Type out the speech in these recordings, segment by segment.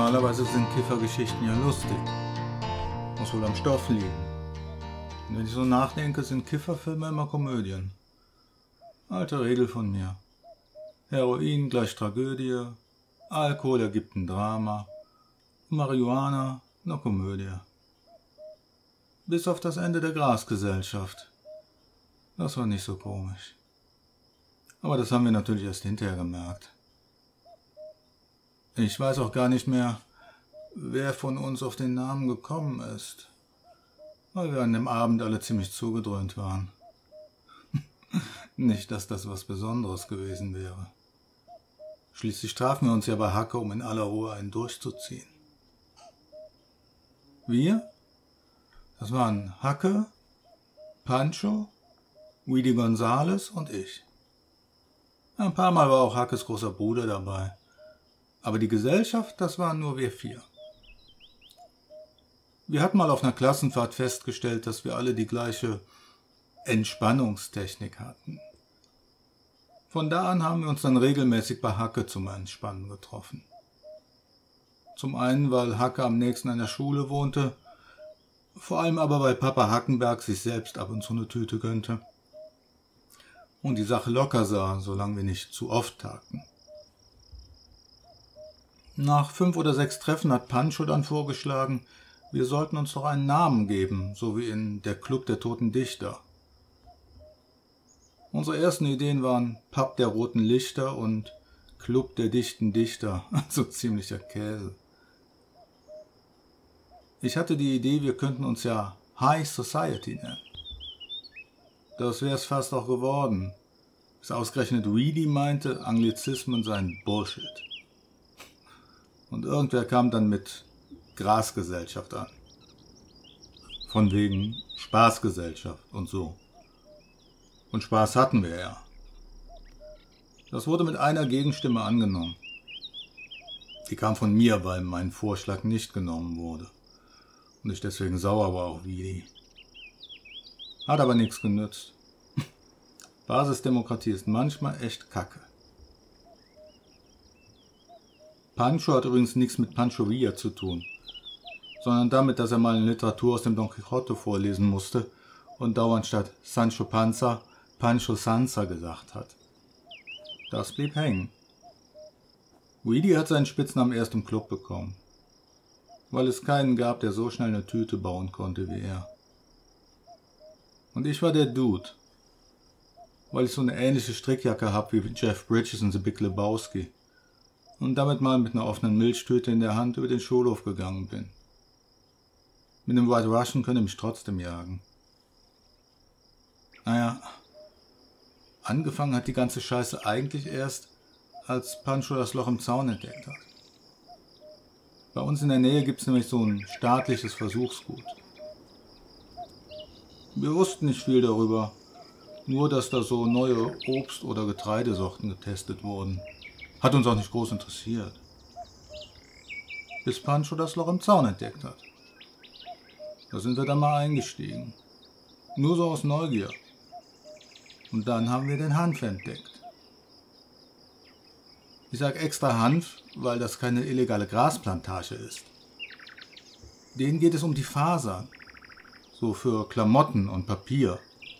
Normalerweise sind Kiffergeschichten ja lustig. Muss wohl am Stoff liegen. Und wenn ich so nachdenke, sind Kifferfilme immer Komödien. Alte Regel von mir. Heroin gleich Tragödie, Alkohol ergibt ein Drama, Marihuana eine Komödie. Bis auf das Ende der Grasgesellschaft. Das war nicht so komisch. Aber das haben wir natürlich erst hinterher gemerkt. Ich weiß auch gar nicht mehr, wer von uns auf den Namen gekommen ist, weil wir an dem Abend alle ziemlich zugedröhnt waren. Nicht, dass das was Besonderes gewesen wäre. Schließlich trafen wir uns ja bei Hacke, um in aller Ruhe einen durchzuziehen. Wir? Das waren Hacke, Pancho, Weedy Gonzales und ich. Ein paar Mal war auch Hackes großer Bruder dabei. Aber die Gesellschaft, das waren nur wir 4. Wir hatten mal auf einer Klassenfahrt festgestellt, dass wir alle die gleiche Entspannungstechnik hatten. Von da an haben wir uns dann regelmäßig bei Hacke zum Entspannen getroffen. Zum einen, weil Hacke am nächsten an der Schule wohnte, vor allem aber, weil Papa Hackenberg sich selbst ab und zu eine Tüte gönnte und die Sache locker sah, solange wir nicht zu oft tagten. Nach 5 oder 6 Treffen hat Pancho dann vorgeschlagen, wir sollten uns doch einen Namen geben, so wie in der Club der Toten Dichter. Unsere ersten Ideen waren Pub der Roten Lichter und Club der Dichten Dichter, also ziemlicher Käse. Ich hatte die Idee, wir könnten uns ja High Society nennen. Das wäre es fast auch geworden, bis ausgerechnet Weedy meinte, Anglizismen seien Bullshit. Und irgendwer kam dann mit Grasgesellschaft an. Von wegen Spaßgesellschaft und so. Und Spaß hatten wir ja. Das wurde mit einer Gegenstimme angenommen. Die kam von mir, weil mein Vorschlag nicht genommen wurde. Und ich deswegen sauer war auf Weedy. Hat aber nichts genützt. Basisdemokratie ist manchmal echt Kacke. Pancho hat übrigens nichts mit Pancho Villa zu tun, sondern damit, dass er mal eine Literatur aus dem Don Quixote vorlesen musste und dauernd statt Sancho Panza Pancho Sanza gesagt hat. Das blieb hängen. Weedy hat seinen Spitznamen erst im Club bekommen, weil es keinen gab, der so schnell eine Tüte bauen konnte wie er. Und ich war der Dude, weil ich so eine ähnliche Strickjacke habe wie Jeff Bridges in The Big Lebowski und damit mal mit einer offenen Milchtüte in der Hand über den Schulhof gegangen bin. Mit dem White Russian könnt ihr mich trotzdem jagen. Naja, angefangen hat die ganze Scheiße eigentlich erst, als Pancho das Loch im Zaun entdeckt hat. Bei uns in der Nähe gibt es nämlich so ein staatliches Versuchsgut. Wir wussten nicht viel darüber, nur dass da so neue Obst- oder Getreidesorten getestet wurden. Hat uns auch nicht groß interessiert. Bis Pancho das Loch im Zaun entdeckt hat. Da sind wir dann mal eingestiegen. Nur so aus Neugier. Und dann haben wir den Hanf entdeckt. Ich sage extra Hanf, weil das keine illegale Grasplantage ist. Denen geht es um die Fasern. So für Klamotten und Papier.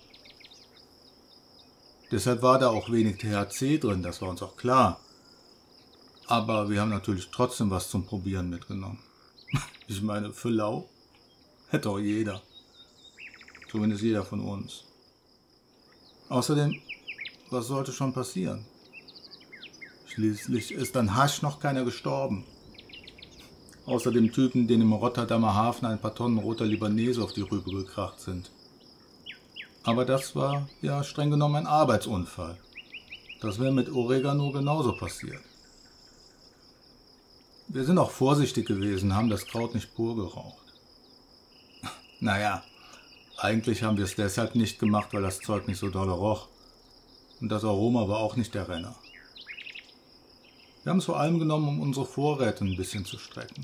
Deshalb war da auch wenig THC drin, das war uns auch klar. Aber wir haben natürlich trotzdem was zum Probieren mitgenommen. Ich meine, für lau hätte auch jeder. Zumindest jeder von uns. Außerdem, was sollte schon passieren? Schließlich ist an Hasch noch keiner gestorben. Außer dem Typen, den im Rotterdamer Hafen ein paar Tonnen roter Libanese auf die Rübe gekracht sind. Aber das war ja streng genommen ein Arbeitsunfall. Das wäre mit Oregano genauso passiert. Wir sind auch vorsichtig gewesen, haben das Kraut nicht pur geraucht. Naja, eigentlich haben wir es deshalb nicht gemacht, weil das Zeug nicht so dolle roch. Und das Aroma war auch nicht der Renner. Wir haben es vor allem genommen, um unsere Vorräte ein bisschen zu strecken.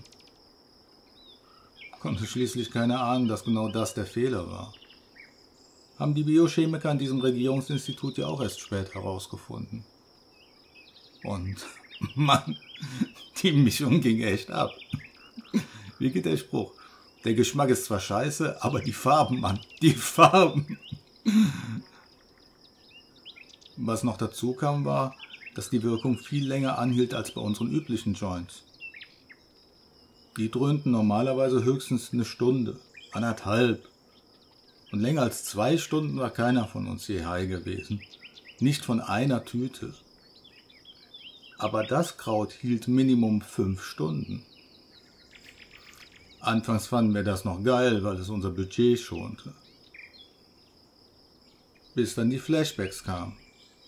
Konnte schließlich keiner ahnen, dass genau das der Fehler war. Haben die Biochemiker an diesem Regierungsinstitut ja auch erst spät herausgefunden. Und Mann, Die Mischung ging echt ab. Wie geht der Spruch? Der Geschmack ist zwar scheiße, aber die Farben, Mann, die Farben. Was noch dazu kam, war, dass die Wirkung viel länger anhielt als bei unseren üblichen Joints. Die dröhnten normalerweise höchstens eine Stunde, 1,5. Und länger als 2 Stunden war keiner von uns je high gewesen. Nicht von einer Tüte. Aber das Kraut hielt Minimum 5 Stunden. Anfangs fanden wir das noch geil, weil es unser Budget schonte. Bis dann die Flashbacks kamen.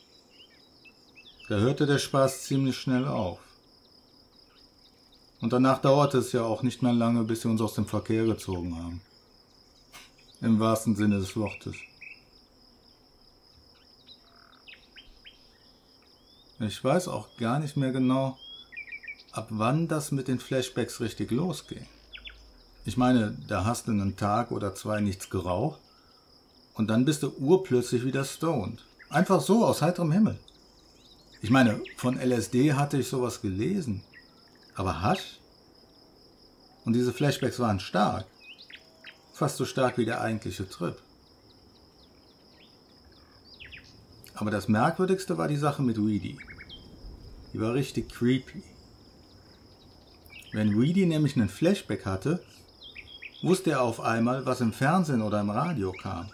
Da hörte der Spaß ziemlich schnell auf. Und danach dauerte es ja auch nicht mehr lange, bis sie uns aus dem Verkehr gezogen haben. Im wahrsten Sinne des Wortes. Ich weiß auch gar nicht mehr genau, ab wann das mit den Flashbacks richtig losging. Ich meine, da hast du einen Tag oder 2 nichts geraucht und dann bist du urplötzlich wieder stoned. Einfach so, aus heiterem Himmel. Ich meine, von LSD hatte ich sowas gelesen. Aber Hasch? Und diese Flashbacks waren stark. Fast so stark wie der eigentliche Trip. Aber das Merkwürdigste war die Sache mit Weedy. Die war richtig creepy. Wenn Weedy nämlich einen Flashback hatte, wusste er auf einmal, was im Fernsehen oder im Radio kam.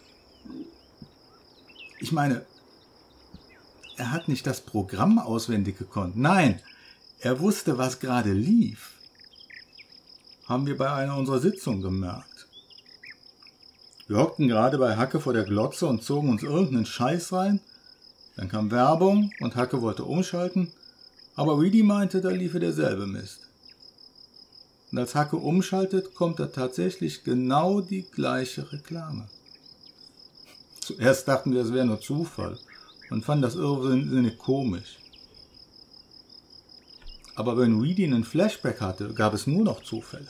Ich meine, er hat nicht das Programm auswendig gekonnt. Nein, er wusste, was gerade lief. Haben wir bei einer unserer Sitzungen gemerkt. Wir hockten gerade bei Hacke vor der Glotze und zogen uns irgendeinen Scheiß rein. Dann kam Werbung und Hacke wollte umschalten, aber Weedy meinte, da liefe derselbe Mist. Und als Hacke umschaltet, kommt da tatsächlich genau die gleiche Reklame. Zuerst dachten wir, es wäre nur Zufall und fanden das irrsinnig komisch. Aber wenn Weedy einen Flashback hatte, gab es nur noch Zufälle.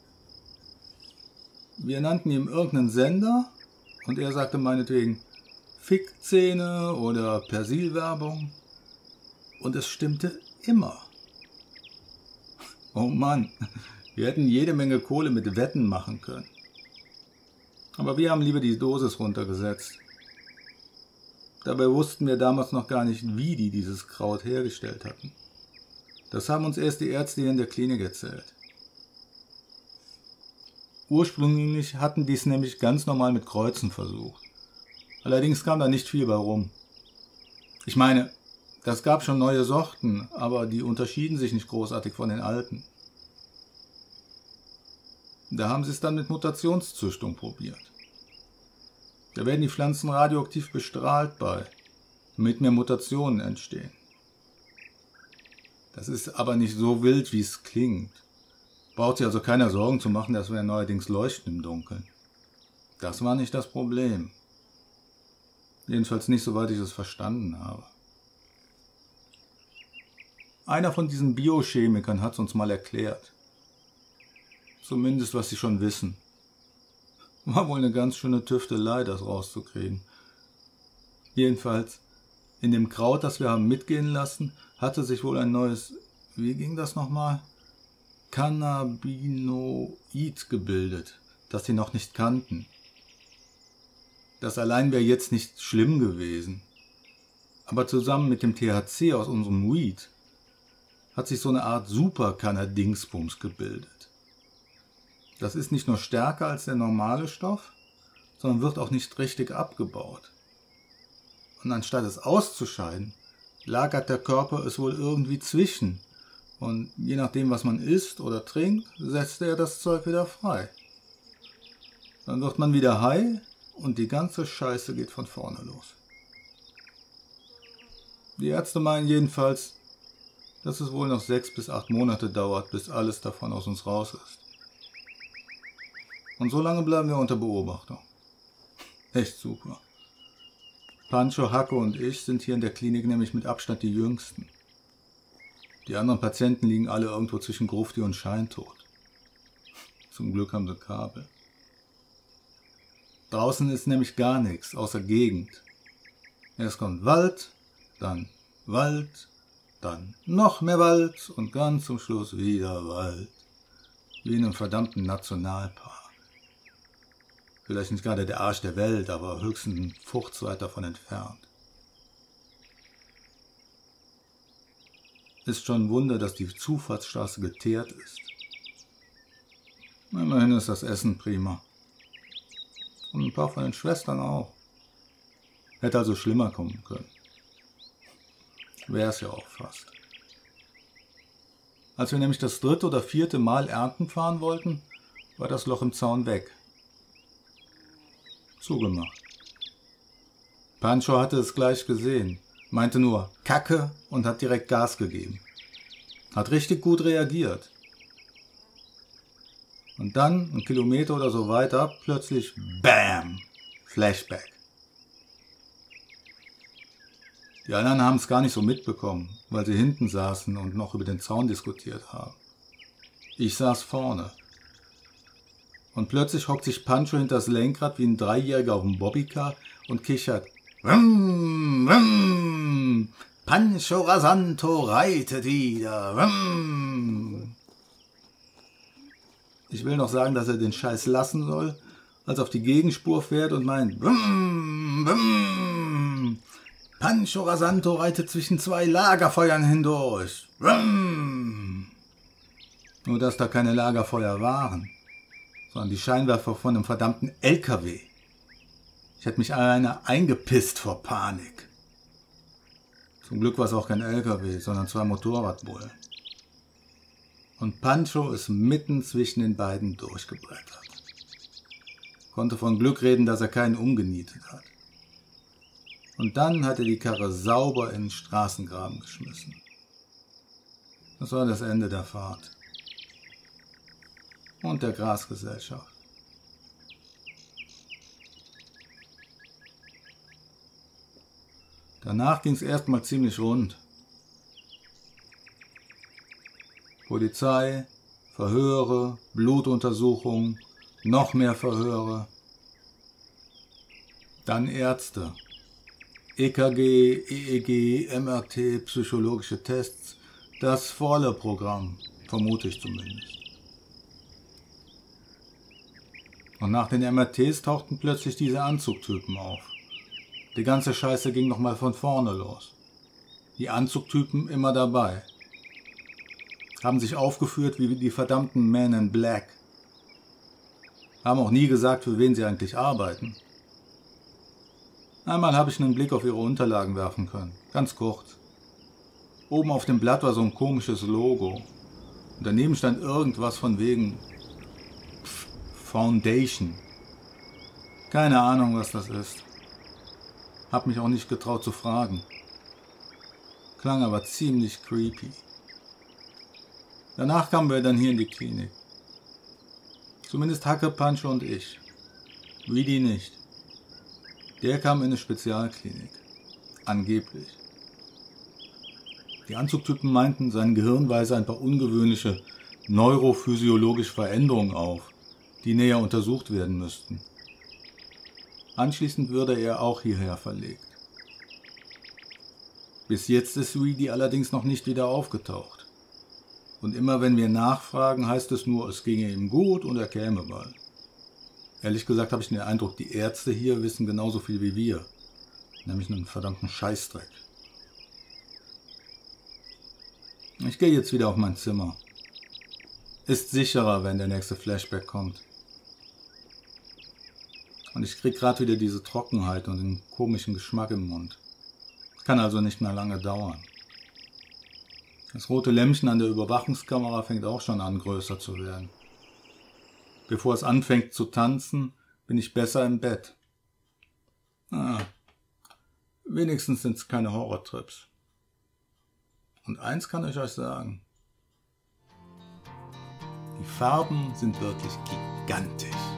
Wir nannten ihm irgendeinen Sender und er sagte meinetwegen Fick-Szene oder Persil-Werbung und es stimmte immer. Oh Mann, wir hätten jede Menge Kohle mit Wetten machen können. Aber wir haben lieber die Dosis runtergesetzt. Dabei wussten wir damals noch gar nicht, wie die dieses Kraut hergestellt hatten. Das haben uns erst die Ärzte hier in der Klinik erzählt. Ursprünglich hatten die es nämlich ganz normal mit Kreuzen versucht. Allerdings kam da nicht viel bei rum. Ich meine, das gab schon neue Sorten, aber die unterschieden sich nicht großartig von den alten. Da haben sie es dann mit Mutationszüchtung probiert. Da werden die Pflanzen radioaktiv bestrahlt bei, damit mehr Mutationen entstehen. Das ist aber nicht so wild, wie es klingt. Braucht sich also keiner Sorgen zu machen, dass wir neuerdings leuchten im Dunkeln. Das war nicht das Problem. Jedenfalls nicht, soweit ich es verstanden habe. Einer von diesen Biochemikern hat es uns mal erklärt. Zumindest, was sie schon wissen. War wohl eine ganz schöne Tüftelei, das rauszukriegen. Jedenfalls, in dem Kraut, das wir haben mitgehen lassen, hatte sich wohl ein neues, wie ging das nochmal? Cannabinoid gebildet, das sie noch nicht kannten. Das allein wäre jetzt nicht schlimm gewesen. Aber zusammen mit dem THC aus unserem Weed hat sich so eine Art Super-Canna-Dingsbums gebildet. Das ist nicht nur stärker als der normale Stoff, sondern wird auch nicht richtig abgebaut. Und anstatt es auszuscheiden, lagert der Körper es wohl irgendwie zwischen. Und je nachdem, was man isst oder trinkt, setzt er das Zeug wieder frei. Dann wird man wieder high und die ganze Scheiße geht von vorne los. Die Ärzte meinen jedenfalls, dass es wohl noch 6 bis 8 Monate dauert, bis alles davon aus uns raus ist. Und so lange bleiben wir unter Beobachtung. Echt super. Pancho, Hacke und ich sind hier in der Klinik nämlich mit Abstand die Jüngsten. Die anderen Patienten liegen alle irgendwo zwischen Grufti und Scheintod. Zum Glück haben sie Kabel. Draußen ist nämlich gar nichts, außer Gegend. Erst kommt Wald, dann Wald, dann noch mehr Wald und ganz zum Schluss wieder Wald. Wie in einem verdammten Nationalpark. Vielleicht nicht gerade der Arsch der Welt, aber höchstens ein Furz weit davon entfernt. Ist schon ein Wunder, dass die Zufahrtsstraße geteert ist. Immerhin ist das Essen prima. Und ein paar von den Schwestern auch. Hätte also schlimmer kommen können. Wär's ja auch fast. Als wir nämlich das 3. oder 4. Mal ernten fahren wollten, war das Loch im Zaun weg. Zugemacht. Pancho hatte es gleich gesehen, meinte nur Kacke und hat direkt Gas gegeben. Hat richtig gut reagiert. Und dann, 1 Kilometer oder so weiter, plötzlich BAM! Flashback. Die anderen haben es gar nicht so mitbekommen, weil sie hinten saßen und noch über den Zaun diskutiert haben. Ich saß vorne. Und plötzlich hockt sich Pancho hinter das Lenkrad wie ein 3-Jähriger auf dem Bobbycar und kichert. Wum, wum, Pancho Rasanto reitet wieder. Wum. Ich will noch sagen, dass er den Scheiß lassen soll, als auf die Gegenspur fährt und meint, wum, wum, Pancho Rasanto reitet zwischen 2 Lagerfeuern hindurch. Wum. Nur, dass da keine Lagerfeuer waren, sondern die Scheinwerfer von einem verdammten LKW. Ich hätte mich einer eingepisst vor Panik. Zum Glück war es auch kein LKW, sondern 2 Motorradbullen. Und Pancho ist mitten zwischen den beiden durchgebrettert. Konnte von Glück reden, dass er keinen umgenietet hat. Und dann hat er die Karre sauber in den Straßengraben geschmissen. Das war das Ende der Fahrt. Und der Grasgesellschaft. Danach ging es erstmal ziemlich rund. Polizei, Verhöre, Blutuntersuchungen, noch mehr Verhöre. Dann Ärzte. EKG, EEG, MRT, psychologische Tests. Das volle Programm, vermute ich zumindest. Und nach den MRTs tauchten plötzlich diese Anzugtypen auf. Die ganze Scheiße ging nochmal von vorne los. Die Anzugtypen immer dabei. Haben sich aufgeführt wie die verdammten Men in Black. Haben auch nie gesagt, für wen sie eigentlich arbeiten. Einmal habe ich einen Blick auf ihre Unterlagen werfen können. Ganz kurz. Oben auf dem Blatt war so ein komisches Logo. Und daneben stand irgendwas von wegen Foundation. Keine Ahnung, was das ist. Hab mich auch nicht getraut zu fragen. Klang aber ziemlich creepy. Danach kamen wir dann hier in die Klinik. Zumindest Hacke, Pancho und ich. Vidi nicht. Der kam in eine Spezialklinik. Angeblich. Die Anzugtypen meinten, sein Gehirn weise ein paar ungewöhnliche neurophysiologische Veränderungen auf, die näher untersucht werden müssten. Anschließend würde er auch hierher verlegt. Bis jetzt ist Reedy allerdings noch nicht wieder aufgetaucht. Und immer wenn wir nachfragen, heißt es nur, es ginge ihm gut und er käme bald. Ehrlich gesagt habe ich den Eindruck, die Ärzte hier wissen genauso viel wie wir. Nämlich einen verdammten Scheißdreck. Ich gehe jetzt wieder auf mein Zimmer. Ist sicherer, wenn der nächste Flashback kommt. Und ich krieg gerade wieder diese Trockenheit und den komischen Geschmack im Mund. Kann also nicht mehr lange dauern. Das rote Lämpchen an der Überwachungskamera fängt auch schon an, größer zu werden. Bevor es anfängt zu tanzen, bin ich besser im Bett. Wenigstens sind es keine Horrortrips. Und eins kann ich euch sagen. Die Farben sind wirklich gigantisch.